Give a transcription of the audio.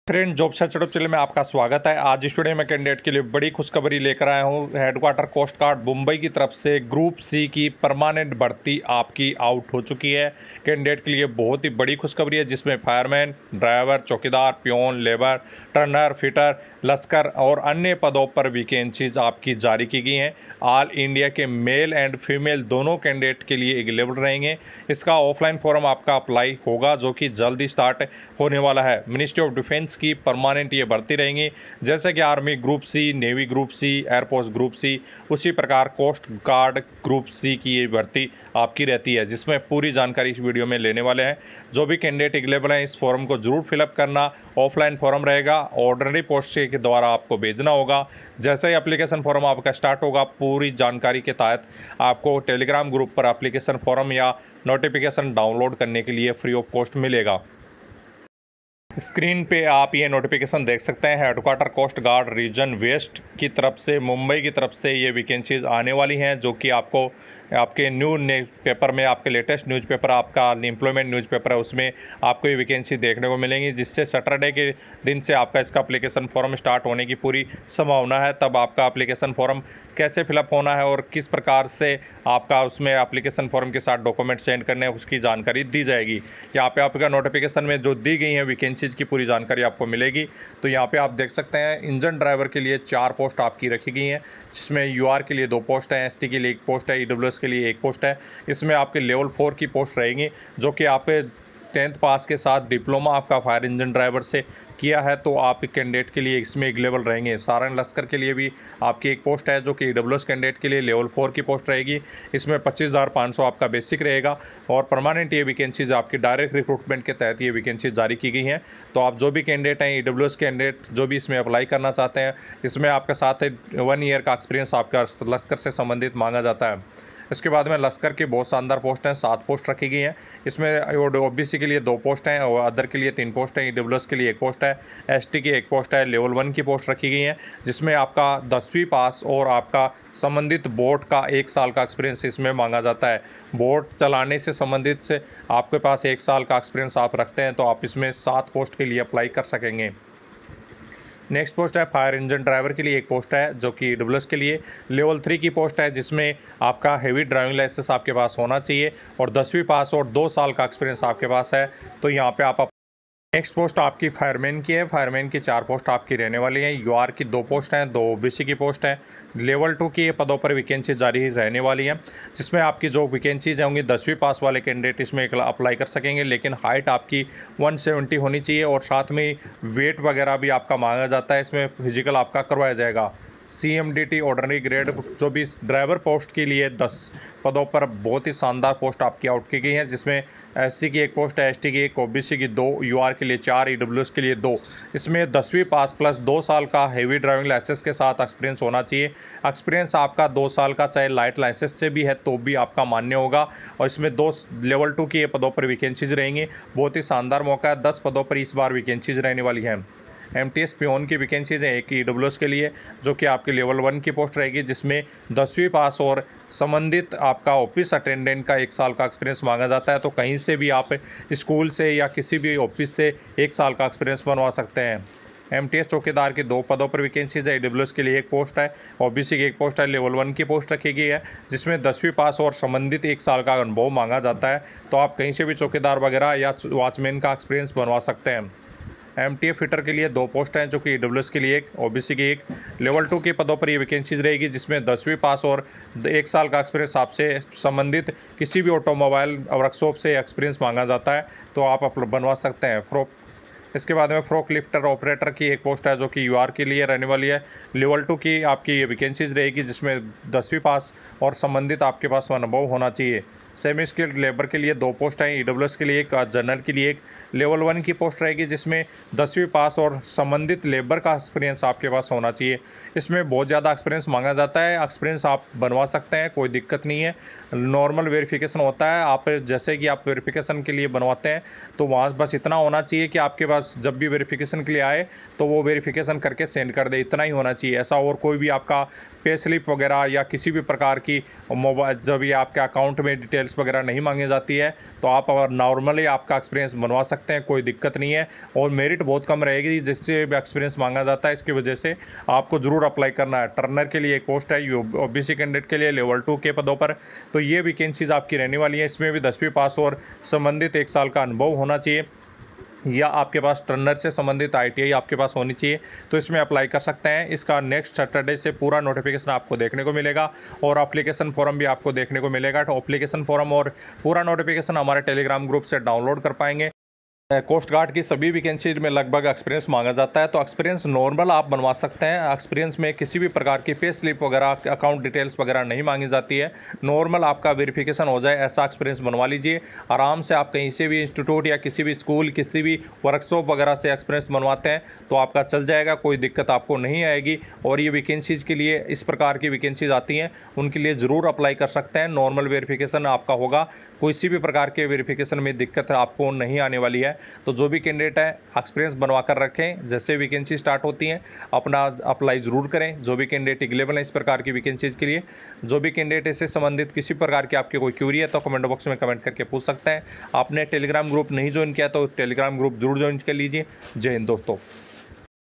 Friend job search YouTube channel में आपका स्वागत है। आज इस वीडियो में कैंडिडेट के लिए बड़ी खुशखबरी लेकर आया हूं। हेडक्वार्टर कोस्ट गार्ड मुंबई की तरफ से ग्रुप सी की परमानेंट भर्ती आपकी आउट हो चुकी है। कैंडिडेट के लिए बहुत ही बड़ी खुशखबरी है, जिसमें फायरमैन, ड्राइवर, चौकीदार, पियोन, लेबर, टर्नर, फिटर, लश्कर और अन्य पदों पर वैकेंसीज आपकी जारी की गई हैं। ऑल इंडिया के मेल एंड फीमेल दोनों कैंडिडेट के लिए एलिजिबल रहेंगे। इसका ऑफलाइन फॉर्म आपका अप्लाई होगा, जो कि जल्दी स्टार्ट होने वाला है। मिनिस्ट्री ऑफ डिफेंस की परमानेंट ये भर्ती रहेंगी, जैसे कि army group C, navy group C, air force group C, उसी प्रकार कोस्ट गार्ड ग्रुप सी की ये भर्ती आपकी रहती है, जिसमें पूरी जानकारी इस वीडियो में लेने वाले हैं। जो भी कैंडिडेट एलिजिबल हैं, इस फॉर्म को जरूर फिलअप करना। ऑफलाइन फॉर्म रहेगा, ऑर्डिनरी पोस्ट के द्वारा आपको भेजना होगा। जैसे ही एप्लीकेशन फॉर्म आपका स्टार्ट होगा, पूरी जानकारी के तहत आपको टेलीग्राम ग्रुप पर एप्लीकेशन फॉर्म या नोटिफिकेशन डाउनलोड करने के लिए फ्री ऑफ कॉस्ट मिलेगा। स्क्रीन पे आप ये नोटिफिकेशन देख सकते हैं। Headquarter coast guard region west की तरफ से, मुंबई की तरफ से ये वैकेंसीज आने वाली हैं, जो कि आपको आपके पेपर में, आपके लेटेस्ट न्यूज़पेपर, आपका एम्प्लॉयमेंट न्यूज़पेपर है, उसमें आपको ये वैकेंसी देखने को मिलेंगी। जिससे सैटरडे के दिन से आपका इसका एप्लीकेशन फॉर्म स्टार्ट होने की पूरी संभावना है। तब आपका एप्लीकेशन फॉर्म कैसे फिलअप होना है और किस प्रकार से आपका उसमें एप्लीकेशन फॉर्म के साथ डॉक्यूमेंट सेंड करने हैं, उसकी जानकारी दी जाएगी। यहाँ पे आपका नोटिफिकेशन में जो दी गई है वैकेंसीज की पूरी जानकारी आपको मिलेगी। तो यहाँ पे आप देख सकते हैं, इंजन ड्राइवर के लिए 4 पोस्ट आपकी रखी गई हैं, जिसमें यूआर के लिए 2 पोस्ट हैं, एसटी के लिए 1 पोस्ट है, ईडब्ल्यूएस के लिए 1 पोस्ट है। इसमें आपके लेवल 4 की पोस्ट रहेगी, जो कि आप 10th पास के साथ डिप्लोमा आपका फायर इंजन ड्राइवर से किया है, तो आप कैंडिडेट के लिए इसमें एक लेवल रहेंगे। सारंग लश्कर के लिए भी आपकी 1 पोस्ट है, जो कि ईडब्ल्यूएस कैंडिडेट के लिए लेवल 4 की पोस्ट रहेगी। इसमें 25,500 आपका बेसिक रहेगा और परमानेंट ये वैकेंसीज आपकी डायरेक्ट रिक्रूटमेंट के तहत ये वैकेंसी जारी की गई हैं। तो आप जो भी कैंडिडेट हैं, ईडब्ल्यूएस कैंडिडेट जो भी इसमें अप्लाई करना चाहते हैं, इसमें आपके साथ 1 ईयर का एक्सपीरियंस आपका लश्कर से संबंधित मांगा जाता है। इसके बाद में लश्कर की बहुत शानदार पोस्ट हैं, 7 पोस्ट रखी गई हैं। इसमें ओबीसी के लिए 2 पोस्ट हैं और अदर के लिए 3 पोस्ट हैं, ईडब्ल्यूएस के लिए 1 पोस्ट है, एसटी की 1 पोस्ट है, लेवल 1 की पोस्ट रखी गई है, जिसमें आपका 10वीं पास और आपका संबंधित बोर्ड का 1 साल का एक्सपीरियंस इसमें मांगा जाता है। बोर्ड चलाने से संबंधित से आपके पास 1 साल का एक्सपीरियंस आप रखते हैं, तो आप इसमें 7 पोस्ट के लिए अप्लाई कर सकेंगे। नेक्स्ट पोस्ट है फायर इंजन ड्राइवर के लिए 1 पोस्ट है, जो कि ईडब्ल्यूएस के लिए लेवल 3 की पोस्ट है, जिसमें आपका हेवी ड्राइविंग लाइसेंस आपके पास होना चाहिए और 10वीं पास और 2 साल का एक्सपीरियंस आपके पास है। तो यहाँ पे आप नेक्स्ट पोस्ट आपकी फायरमैन की है। फायरमैन की 4 पोस्ट आपकी रहने वाली हैं। यूआर की 2 पोस्ट हैं, 2 ओबीसी की पोस्ट है। लेवल 2 की पदों पर वैकेंसी जारी रहने वाली है, जिसमें आपकी जो वैकेंसीज होंगी 10वीं पास वाले कैंडिडेट इसमें अप्लाई कर सकेंगे, लेकिन हाइट आपकी 170 होनी चाहिए और साथ में वेट वगैरह भी आपका मांगा जाता है। इसमें फिजिकल आपका करवाया जाएगा। CMDT ऑर्डिनरी ग्रेड जो भी ड्राइवर पोस्ट के लिए 10 पदों पर बहुत ही शानदार पोस्ट आपकी आउट की गई है, जिसमें SC की 1 पोस्ट है, ST की 1, OBC की 2, UR के लिए 4, ईडब्ल्यूएस के लिए 2। इसमें 10वीं पास प्लस 2 साल का हेवी ड्राइविंग लाइसेंस के साथ एक्सपीरियंस होना चाहिए। एक्सपीरियंस आपका 2 साल का चाहे लाइट लाइसेंस से भी है तो भी आपका मान्य होगा। और इसमें 2 लेवल 2 की पदों पर वैकेंसीज रहेंगी। बहुत ही शानदार मौका है, 10 पदों पर इस बार वैकेंसीज रहने वाली हैं। MTS पियोन की वैकेंसीज है, एक ईडब्ल्यूएस के लिए, जो कि आपकी लेवल 1 की पोस्ट रहेगी, जिसमें 10वीं पास और संबंधित आपका ऑफिस अटेंडेंट का 1 साल का एक्सपीरियंस मांगा जाता है। तो कहीं से भी आप स्कूल से या किसी भी ऑफिस से 1 साल का एक्सपीरियंस बनवा सकते हैं। MTS चौकीदार की 2 पदों पर वैकेंसीज है, ईडब्ल्यूएस के लिए 1 पोस्ट है, OBC की 1 पोस्ट है, लेवल 1 की पोस्ट रखी गई है, जिसमें 10वीं पास और संबंधित 1 साल का अनुभव मांगा जाता है। तो आप कहीं से भी चौकीदार वगैरह या वॉचमैन का एक्सपीरियंस बनवा सकते हैं। MTA फिटर के लिए 2 पोस्ट हैं, जो कि ईडब्ल्यूएस के लिए 1, OBC की 1, लेवल 2 के पदों पर ये वैकेंसीज रहेगी, जिसमें 10वीं पास और 1 साल का एक्सपीरियंस आपसे संबंधित किसी भी ऑटोमोबाइल वर्कशॉप से एक्सपीरियंस मांगा जाता है, तो आप बनवा सकते हैं। इसके बाद में फ्रोक लिफ्टर ऑपरेटर की 1 पोस्ट है, जो कि यूआर के लिए रहने वाली है। लेवल 2 की आपकी ये वैकेंसीज रहेगी, जिसमें 10वीं पास और संबंधित आपके पास अनुभव होना चाहिए। सेमी स्किल्ड लेबर के लिए 2 पोस्ट हैं, ईडब्ल्यूएस के लिए 1, जनरल के लिए 1, लेवल 1 की पोस्ट रहेगी, जिसमें 10वीं पास और संबंधित लेबर का एक्सपीरियंस आपके पास होना चाहिए। इसमें बहुत ज़्यादा एक्सपीरियंस मांगा जाता है। एक्सपीरियंस आप बनवा सकते हैं, कोई दिक्कत नहीं है। नॉर्मल वेरिफिकेशन होता है, आप जैसे कि आप वेरिफिकेशन के लिए बनवाते हैं, तो वहाँ बस इतना होना चाहिए कि आपके पास जब भी वेरिफिकेशन के लिए आए तो वो वेरिफिकेशन करके सेंड कर दे, इतना ही होना चाहिए। ऐसा और कोई भी आपका पे स्लिप वगैरह या किसी भी प्रकार की मोबाइल जब ये आपके अकाउंट में डिटेल्स वगैरह नहीं मांगी जाती है, तो आप अगर नॉर्मली आपका एक्सपीरियंस बनवा सकते सकते हैं, कोई दिक्कत नहीं है। और मेरिट बहुत कम रहेगी जिससे एक्सपीरियंस मांगा जाता है, इसकी वजह से आपको ज़रूर अप्लाई करना है। टर्नर के लिए एक पोस्ट है, ओबीसी कैंडिडेट के लिए लेवल 2 के पदों पर। तो ये वैकेंसीज आपकी रहने वाली है। इसमें भी 10वीं पास और संबंधित 1 साल का अनुभव होना चाहिए, या आपके पास टर्नर से संबंधित आईटीआई आपके पास होनी चाहिए, तो इसमें अप्लाई कर सकते हैं। इसका नेक्स्ट सैटरडे से पूरा नोटिफिकेशन आपको देखने को मिलेगा और एप्लीकेशन फॉर्म भी आपको देखने को मिलेगा। तो एप्लीकेशन फॉर्म और पूरा नोटिफिकेशन हमारे टेलीग्राम ग्रुप से डाउनलोड कर पाएंगे। कोस्ट गार्ड की सभी वैकेंसीज में लगभग एक्सपीरियंस मांगा जाता है, तो एक्सपीरियंस नॉर्मल आप बनवा सकते हैं। एक्सपीरियंस में किसी भी प्रकार की पे स्लिप वगैरह, अकाउंट डिटेल्स वगैरह नहीं मांगी जाती है। नॉर्मल आपका वेरिफिकेशन हो जाए ऐसा एक्सपीरियंस बनवा लीजिए। आराम से आप कहीं से भी इंस्टीट्यूट या किसी भी स्कूल, किसी भी वर्कशॉप वगैरह से एक्सपीरियंस बनवाते हैं तो आपका चल जाएगा, कोई दिक्कत आपको नहीं आएगी। और ये वैकेंसीज के लिए, इस प्रकार की वैकेंसीज आती हैं उनके लिए ज़रूर अप्लाई कर सकते हैं। नॉर्मल वेरिफिकेशन आपका होगा, किसी भी प्रकार के वेरिफिकेशन में दिक्कत आपको नहीं आने वाली है। तो जो भी कैंडिडेट है एक्सपीरियंस बनवा कर रखें, जैसे वैकेंसी स्टार्ट होती हैं अपना अप्लाई ज़रूर करें। जो भी कैंडिडेट एलिजिबल है इस प्रकार की वैकेंसीज के लिए, जो भी कैंडिडेट इससे संबंधित किसी प्रकार की आपकी कोई क्यूरी है तो कमेंट बॉक्स में कमेंट करके पूछ सकते हैं। आपने टेलीग्राम ग्रुप नहीं ज्वाइन किया तो टेलीग्राम ग्रुप जरूर ज्वाइन कर लीजिए। जय हिंद दोस्तों।